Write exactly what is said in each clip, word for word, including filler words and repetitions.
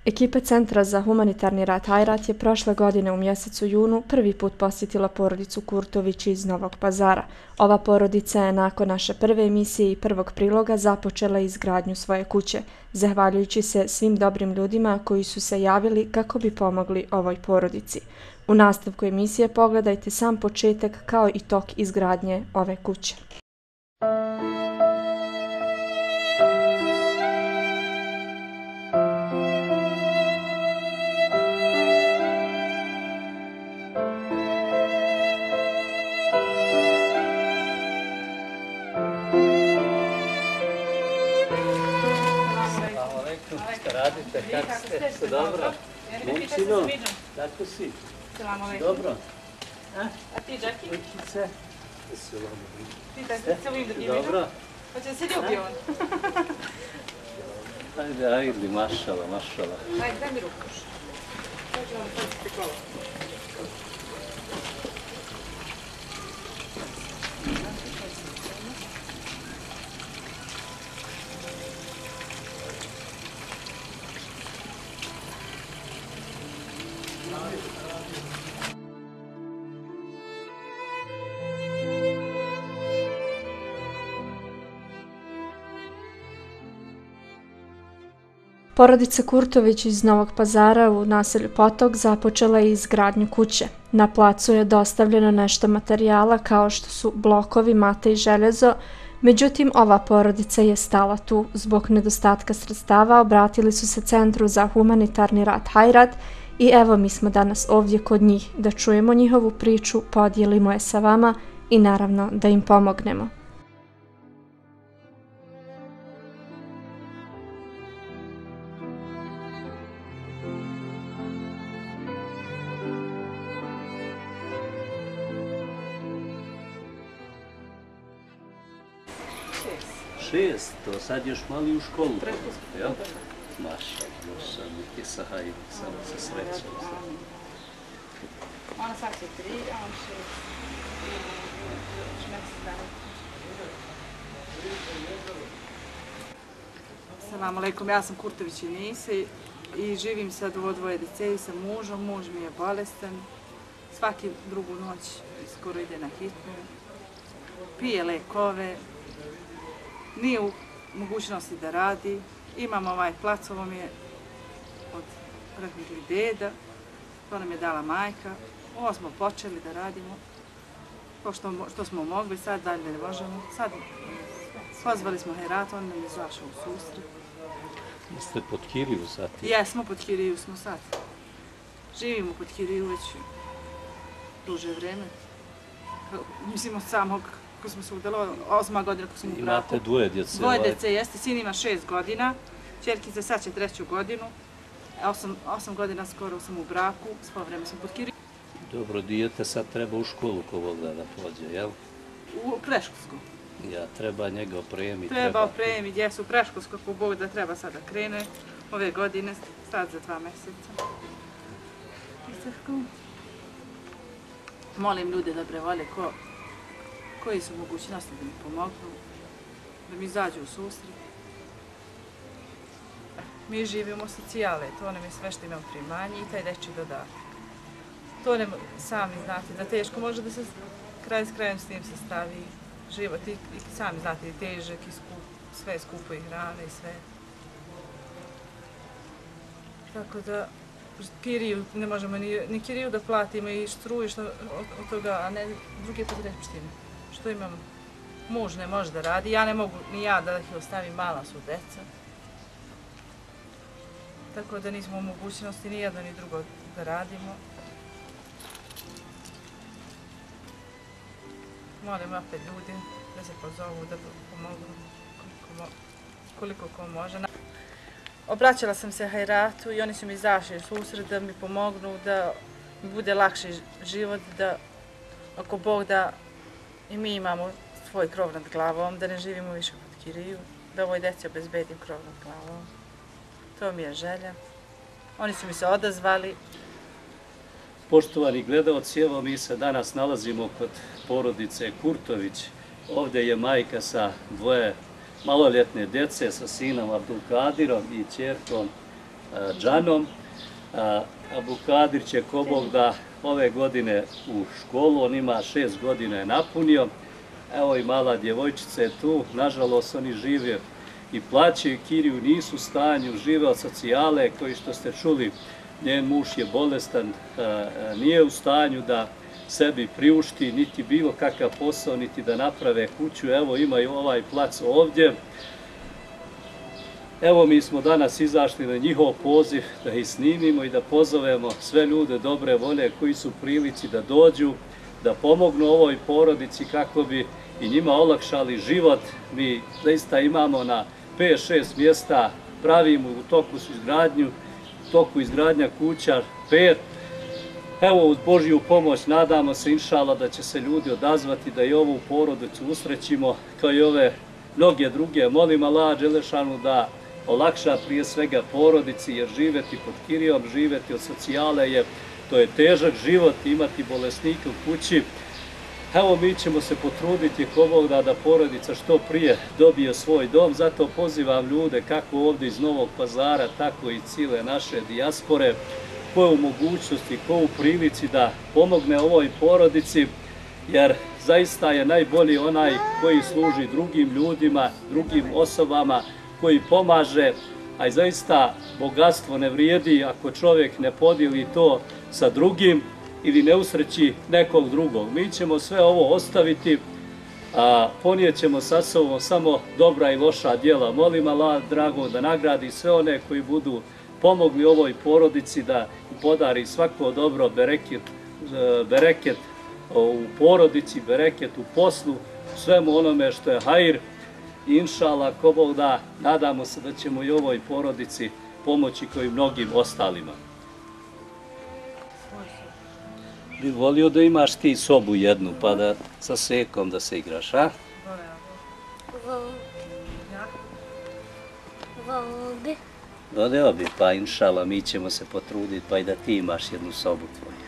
Ekipa Centra za humanitarni rad Hajrat je prošle godine u mjesecu junu prvi put posjetila porodicu Kurtović iz Novog Pazara. Ova porodica je nakon naše prve emisije i prvog priloga započela izgradnju svoje kuće, zahvaljujući se svim dobrim ljudima koji su se javili kako bi pomogli ovoj porodici. U nastavku emisije pogledajte sam početak kao i tok izgradnje ove kuće. Radite, kako ste? Ste dobro? Momčino, kako si? Dobro. A ti, Đaki? Kućice? Ti da se celim da ti vidim? Dobro. Hoće da se ljubi on? Ajde, ajde, mašala, mašala. Ajde, daj mi ruku još. Sad ću vam paziti kola. Porodica Kurtović iz Novog Pazara u naselju Potok započela je izgradnju kuće. Na placu je dostavljeno nešto materijala kao što su blokovi, mate i željezo, međutim ova porodica je stala tu. Zbog nedostatka sredstava obratili su se Centru za humanitarni rad Hajrat i evo mi smo danas ovdje kod njih da čujemo njihovu priču, podijelimo je sa vama i naravno da im pomognemo. Šest, to sad još mali u školu. Pretpostavljam. Jel? Maša, maša, neki sa hajde, samo sa srećom. Ona sad će tri, a on šest. Mjesec dana. Assalamu alaikum, ja sam Kurtović Enise i živim sad u dvoje dece sa mužom. Muž mi je bolestan. Svaki drugu noć skoro ide na hitnu. Pije lekove. Nije u mogućnosti da radi. Imam ovaj plac, ovo mi je od rahmetli deda, to nam je dala majka. Ovo smo počeli da radimo, pošto što smo mogli, sad dalje ne možemo. Sad pozvali smo Hajrat, on nam je izašao u susret. Jeste pod Kiriju sad? Jesmo, pod Kiriju smo sad. Živimo pod Kiriju već duže vreme. Mislim, od samog ko smo se udalo, osma godina ko sam u braku. Imate dvoje djece? Dvoje djece, jeste. Sin ima šest godina, čerkica sad će treću godinu. Osam, osam godina skoro sam u braku, svo vreme sam pod Kiriju. Dobro, dijete sad treba u školu ko Boga da pođe, jel? U preškolsku. Ja, treba njega opremiti. Treba opremiti, djecu u preškolsku, ko Bog da treba sad da krene ove godine, sad za dva mjeseca. Molim ljude dobre volje ko koji su mogućnosti da mi pomognu, da mi izađu u susret. Mi živimo socijale, to nam je sve što imamo primanje i taj dečji dodatak. To ne sami znate da teško može da se kraj s krajem s tim se stavi život i, i sami znate i težak i skup, sve je skupo i hrana i sve. Tako da Kiriju ne možemo ni, ni Kiriju da platimo i struju što od, od toga, a ne druge potrepštine. Što imam, muž ne može da radi, ja ne mogu ni ja da ih ostavim, mala su deca. Tako da nismo u mogućnosti ni jedno ni drugo da radimo. Molim opet ljudi da se pozovu, da pomogu koliko, koliko ko može. Obraćala sam se Hajratu i oni su mi izašli u susret da mi pomognu, da mi bude lakši život, da ako Bog da i mi imamo svoj krov nad glavom, da ne živimo više pod Kiriju, da ovoj deci obezbedim krov nad glavom. To mi je želja. Oni su mi se odazvali. Poštovani gledalci, evo mi se danas nalazimo kod porodice Kurtović. Ovdje je majka sa dvoje maloljetne djece, sa sinom Abdulkadirom i ćerkom džanom. Abdukadir će ko Bog da ove godine u školu, on ima šest godina je napunio. Evo i mala djevojčica je tu, nažalost oni žive i plaćaju kiriju, nisu u stanju, žive od socijale, koji što ste čuli, njen muž je bolestan, nije u stanju da sebi priušti niti bilo kakav posao, niti da naprave kuću. Evo imaju ovaj plac ovdje. Evo mi smo danas izašli na njihov poziv da ih snimimo i da pozovemo sve ljude dobre volje koji su u prilici da dođu, da pomognu ovoj porodici kako bi i njima olakšali život. Mi zaista imamo na pet šest mjesta, pravimo u toku su izgradnju, u toku izgradnja kuća pet. Evo, uz Božju pomoć nadamo se, inšala, da će se ljudi odazvati, da i ovu porodicu usrećimo, kao i ove mnoge druge. Molim Allah Đelešanu da olakša prije svega porodici, jer živeti pod kirijom, živeti od socijale je, to je težak život, imati bolesnike u kući. Evo, mi ćemo se potruditi ko Bog da, da porodica što prije dobije svoj dom, zato pozivam ljude kako ovdje iz Novog Pazara, tako i cijele naše dijaspore, ko je u mogućnosti, ko u prilici da pomogne ovoj porodici, jer zaista je najbolji onaj koji služi drugim ljudima, drugim osobama, koji pomaže, a i zaista bogatstvo ne vrijedi ako čovjek ne podijeli to sa drugim ili ne usreći nekog drugog. Mi ćemo sve ovo ostaviti, a ponijet ćemo sa sobom samo dobra i loša djela. Molim Allah drago da nagradi sve one koji budu pomogli ovoj porodici, da podari svako dobro, bereket, bereket u porodici, bereket u poslu, svemu onome što je hajr. Inšala, ko Bog da, nadamo se da ćemo i ovoj porodici pomoći kao i mnogim ostalima. Bi volio da imaš ti sobu jednu, pa da sa Sekom da se igraš, a? Volio. Volio bi, pa inšala, mi ćemo se potruditi, pa i da ti imaš jednu sobu tvoju.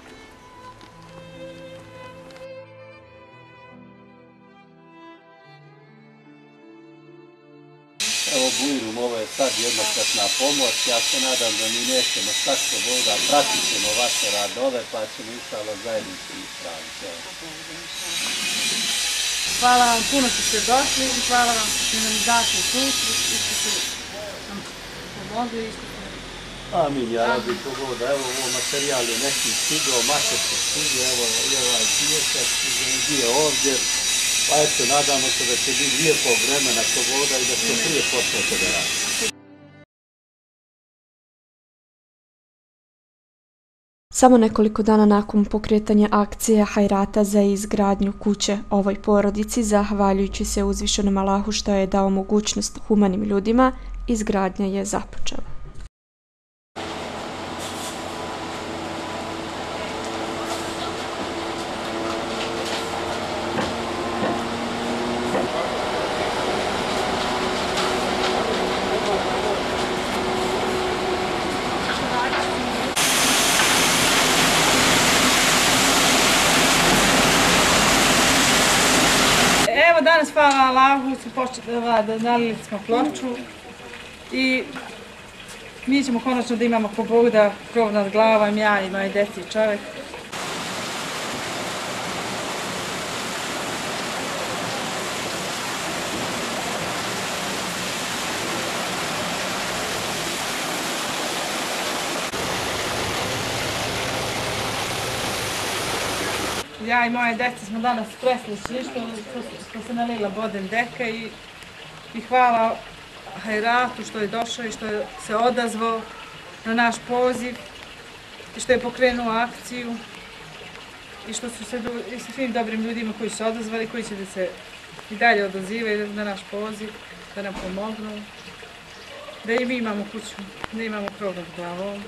Evo Bujrum, ovo je sad jednokratna pomoć, ja se nadam da mi nećemo svako Boga, pratit ćemo vaše radove, pa ćemo inšala zajednički ispraviti. Hvala vam, puno što ste došli i hvala vam što ste nam dati susret i što ste nam pomogli i što ste... Amin, ja rabi pogoda, evo ovo materijal je neki stigao, mater se stigao, evo i ovaj pijesak, dio ovdje. Pa eto, nadamo se da će biti lijepog vremena ko voda i da će prije počnete da radite. Samo nekoliko dana nakon pokretanja akcije Hajrata za izgradnju kuće ovoj porodici, zahvaljujući se uzvišenom Allahu što je dao mogućnost humanim ljudima, izgradnja je započela. Danas, hvala Allahu, nalili smo ploču i mi ćemo konačno da imamo ko Bog da krov nad glavom, ja i moje deci i čovjek. Ja i moje deci smo danas preslični što se nalila bodem deka i, i hvala Hajratu što je došao i što je se odazvao na naš poziv i što je pokrenuo akciju i što su se i sa svim dobrim ljudima koji su se odazvali, koji će da se i dalje odazivaju na naš poziv, da nam pomognu, da i mi imamo kuću, da imamo krov nad glavom.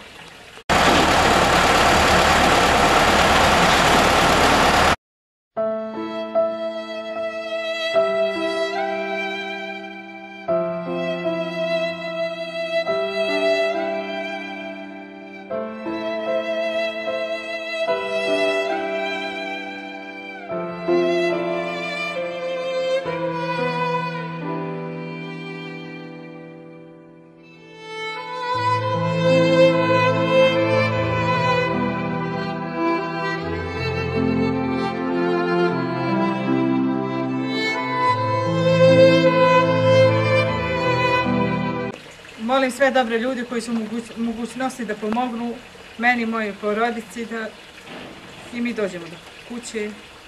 molim sve dobre ljudi koji su u mogućnosti da pomognu meni i mojoj porodici da i mi dođemo do kuće.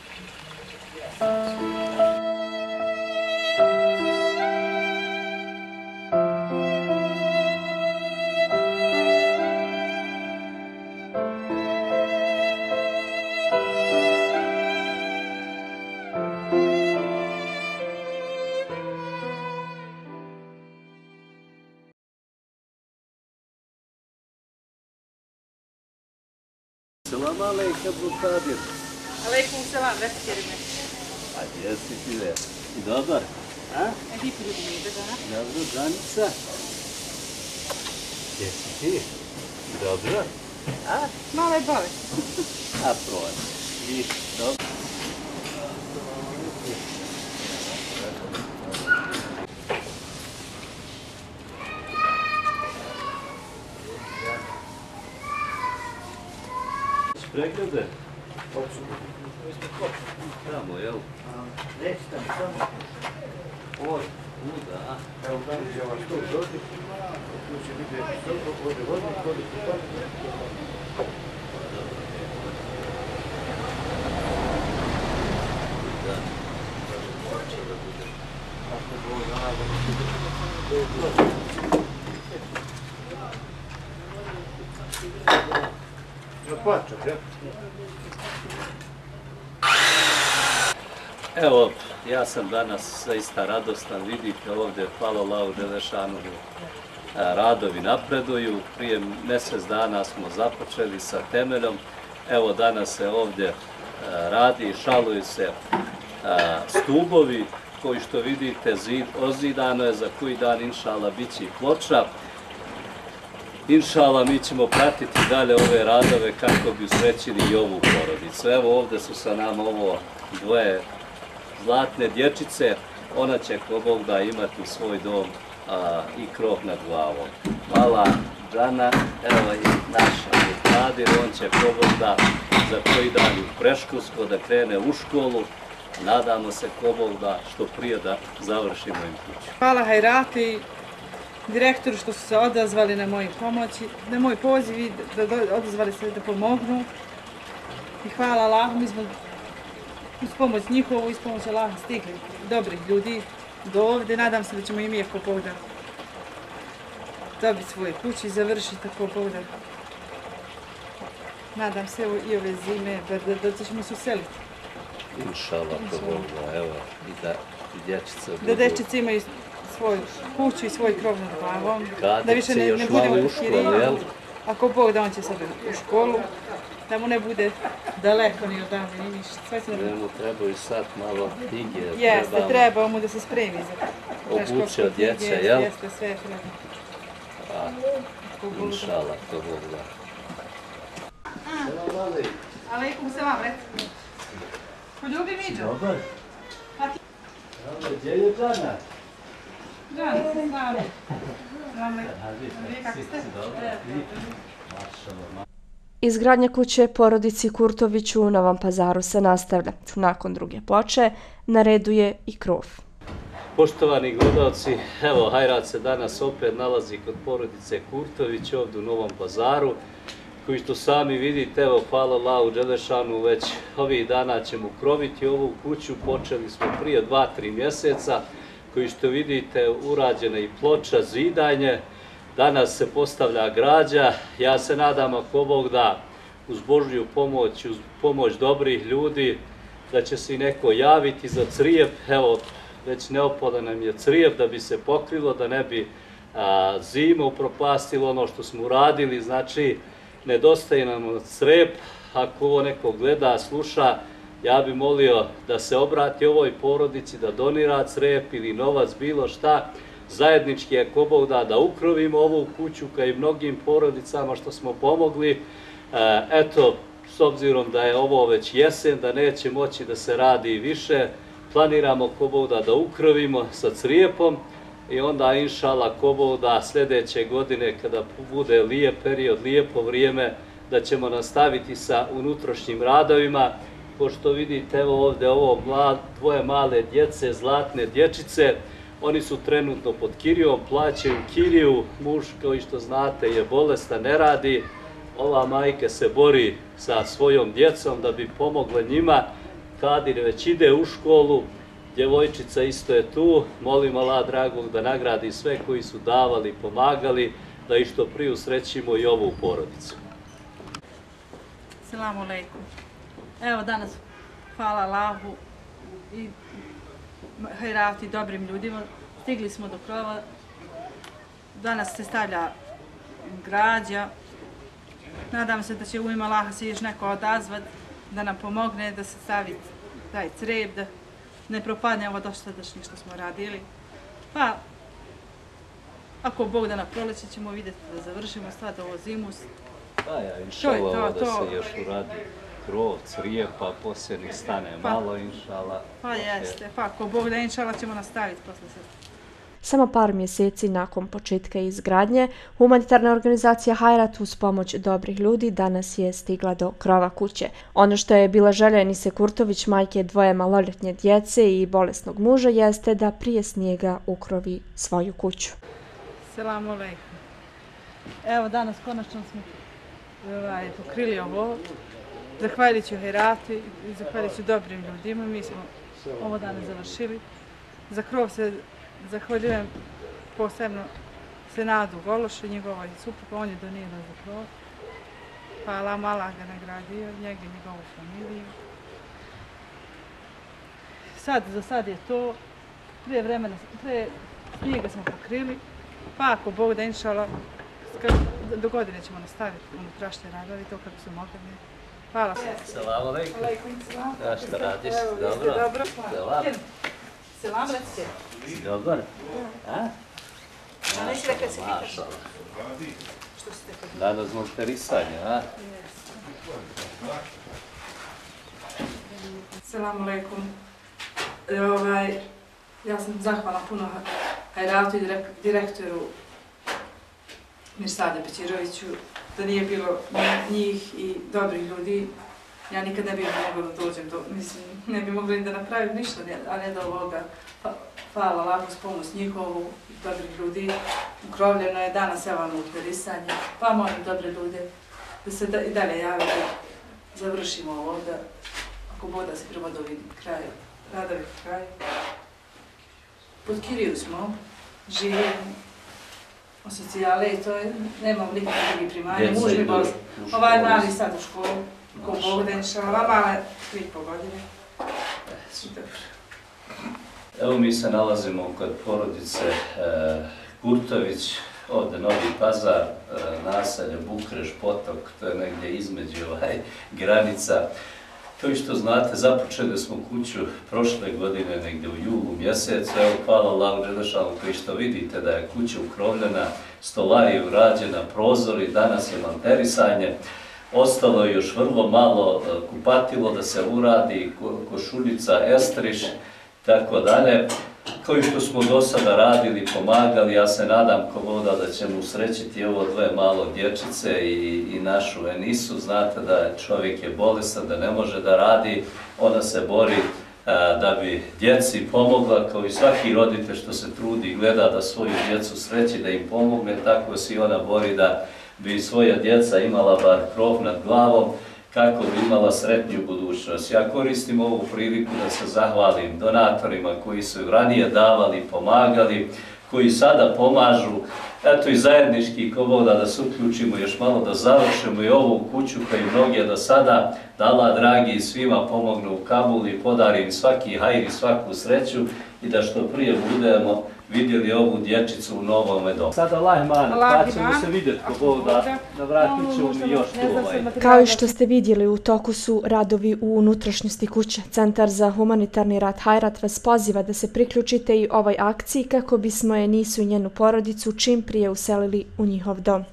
Selam alejkum Kadir. Alejkum selam, reci Kerime. A jesi ti ve? I dobar? A? E ti priljubi mi da? Dobro, Danica. Jesi ti? Dobro? A? Malo je bole. A proći. I dobro. Preglede? Tamo, jel? Reći tam samo. Oj, da. Evo dan je ova što dođe. Tu će biti dobro, ovdje vodnik, ovdje kupak. Da. Ako bo naravno. Plačak, ja? Evo, ja sam danas zaista radostan, vidite ovdje, hvala Allahu Đelešanu, radovi napreduju. Prije mjesec dana smo započeli sa temeljom, evo danas se ovdje radi i šaluju se stubovi koji što vidite zid ozidano je, za koji dan inšala bit će i ploča. Inšala, mi ćemo pratiti dalje ove radove kako bi usrećili i ovu porodicu. Evo ovdje su sa nama ovo dvoje zlatne dječice. Ona će ko Bog da imati svoj dom a, i krov nad glavom. Mala Džana, evo i naša Kadir, on će ko Bog da za koji dan u predškolsko da krene u školu. Nadamo se ko Bog da što prije da završimo im kuću. Hvala Hajrati, direktoru što su se odazvali na moju pomoći, na moj poziv i da odazvali se da pomognu. I hvala Allahu, mi smo uz pomoć njihovu, uz pomoć Allaha stigli dobrih ljudi do ovdje. Nadam se da ćemo i mi ako Bog da dobiti svoje kuće i završiti ako Bog da. Nadam se i ove zime da, da ćemo se useliti. Inšala, ko Bog da, evo, i da dječice budu... Da dječice imaju svoju kuću i svoj krov nad glavom. Kadir da više će ne, još ne malo budemo u školu, jel? Ako Bog da, on će sad u školu, da mu ne bude daleko ni odavno, ni ništa. Sve se da... Njemu trebaju sad malo knjige. Jeste, treba mu da se spremi za obuće od djece, jel? Jeste, sve treba. A, inšala, to Bog da. Selam alejkum. Alejkum selam, reci. Poljubi Miđo. Dobar. Gdje je Džana? Džana, se slavi. Izgradnja kuće porodici Kurtoviću u Novom Pazaru se nastavlja. Nakon druge ploče na redu je i krov. Poštovani gledalci, evo Hajrat se danas opet nalazi kod porodice Kurtović ovdje u Novom Pazaru, koji što sami vidite, evo hvala Allahu Đelešanu, već ovih dana ćemo ukroviti ovu kuću, počeli smo prije dva tri mjeseca, koji što vidite urađena i ploča, zidanje, danas se postavlja građa. Ja se nadam ako Bog da uz Božju pomoć, uz pomoć dobrih ljudi, da će se i neko javiti za crijep. Evo, već neophodan nam je crijep da bi se pokrilo, da ne bi a, zima upropastilo ono što smo uradili. Znači, nedostaje nam crijep. Ako ovo neko gleda, sluša, ja bih molio da se obrati ovoj porodici, da donira crijep ili novac, bilo šta. Zajednički ako Bog da, da ukrovimo ovu kuću kao i mnogim porodicama što smo pomogli. Eto, s obzirom da je ovo već jesen, da neće moći da se radi više, planiramo ako Bog da, da ukrovimo sa crijepom i onda inšala ako Bog da sljedeće godine kada bude lijep period, lijepo vrijeme, da ćemo nastaviti sa unutrašnjim radovima. Pošto vidite, evo ovdje ovo mlad, dvoje male djece, zlatne dječice, Oni su trenutno pod kirijom, plaćaju kiriju, muž, kao što znate, je bolestan, ne radi. Ova majka se bori sa svojom djecom da bi pomogla njima. Kadir već ide u školu, djevojčica isto je tu. Molim Allah dragog da nagradi sve koji su davali, pomagali, da i što prije usrećimo i ovu porodicu. Selamu alejkum. Evo danas, hvala Allahu i hajrati dobrim ljudima, stigli smo do krova. Danas se stavlja građa. Nadam se da će u ime Allaha se još neko odazvat, da nam pomogne da se stavi taj crep, da ne propadne ovo dosadašnje što smo radili. Pa, ako Bog da na proleće ćemo vidjeti da završimo sad ovo zimus. Pa ja, inšala, da se još uradi krov, crijev, pa poslije ni stane malo, inšala. Pa jeste, pa ako Bog da inšala ćemo nastaviti posle se. Samo par mjeseci nakon početka izgradnje, humanitarna organizacija Hajrat uz pomoć dobrih ljudi danas je stigla do krova kuće. Ono što je bila želja Enise Kurtović, majke dvoje maloljetnje djece i bolesnog muža, jeste da prije snijega ukrovi svoju kuću. Selamu alejkum. Evo danas konačno smo ovaj, pokrili ovo. Zahvaljujući Hajratu i zahvaljujući dobrim ljudima, mi smo ovo danas završili. Za krov se zahvaljujem posebno Senadu Gološu, njegovoj supruga, on je donirao za krov. Hvala, Allah ga nagradio, njega i njegovu familiju. Sad, za sad je to, prije vremena, prije snijega smo pokrili, pa ako Bog da inšala, do godine ćemo nastaviti unutrašnje radovi, to kako su mogli. Hvala. Selamu alejkum. Alejkum selam. Ja, šta radiš? Evo, vi ste Dobro? dobro. Selam. Selam, recite. Dobar? A? A neće da kad se pitaš. Mašala. Što ste kod njih? Danas zbog terisanja, a? Selamu alejkum. E, ovaj, ja sam zahvalna puno Hajratu i direk, direktoru Mirsade Pećiroviću. Da nije bilo njih i dobrih ljudi, ja nikad ne bih mogla da dođem do, mislim, ne bi mogla ni da napravim ništa, a ne do ovoga. Pa, hvala Allahu s pomoć njihovu i dobrih ljudi. Ukrovljeno je danas evo unutra risanje, pa molim dobre ljude da se da, i dalje jave da završimo ovo, da ako Bog da se prvo dovidi kraju, radovi kraju. Pod kiriju smo, živimo, o socijale i to je, nemam nikakve drugi primanja, muž mi bolest. Ovaj mali sad u školu, ko Bog da inšala, ova mala tri i pol godine. Evo mi se nalazimo kod porodice e, Kurtović, ovdje Novi Pazar, e, naselje Bukreš, Potok, to je negdje između ovaj, granica. Kao što znate, započeli smo kuću prošle godine, negdje u julu mjesecu. Evo, hvala Allahu Đelešanu, koji što vidite da je kuća ukrovljena, stolarija urađena, prozori, danas je lanterisanje. Ostalo je još vrlo malo kupatilo da se uradi, košuljica, estriš, tako dalje. Kao što smo do sada radili, pomagali, ja se nadam ko voda da ćemo usrećiti ovo dve malo dječice i, i našu Enisu. Znate da čovjek je bolestan, da ne može da radi, ona se bori a, da bi djeci pomogla, kao i svaki roditelj što se trudi i gleda da svoju djecu sreći, da im pomogne, tako se i ona bori da bi svoja djeca imala bar krov nad glavom, kako bi imala sretniju budućnost. Ja koristim ovu priliku da se zahvalim donatorima koji su ranije davali, pomagali, koji sada pomažu, eto i zajednički ko voda da se uključimo još malo da završimo i ovu kuću kao i mnoge do sada, da Allah dragi svima pomognu u Kabul i podari im svaki hajr i svaku sreću i da što prije budemo vidjeli ovu dječicu u novome domu. Sada Lahman, pa ćemo se vidjeti ko voda, da vratit ćemo mi još tu ovaj. Kao i što ste vidjeli, u toku su radovi u unutrašnjosti kuće. Centar za humanitarni rad Hajrat vas poziva da se priključite i ovoj akciji kako bismo Enisu i njenu porodicu čim prije uselili u njihov dom.